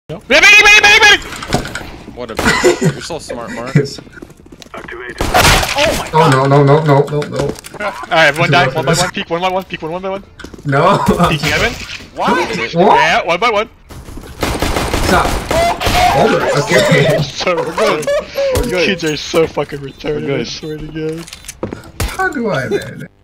No. Medic! What a bitch. You're so smart, Marcus. Activated. Oh my god! Oh no. Alright, everyone die. One by one. Peek one by one. Peek one by one. No. Peeking Evan. What? Yeah, one by one. Stop. Hold it. Okay. So we're good. We're good. TJ's so fucking retarded, We're good. I swear to God. How do I, man?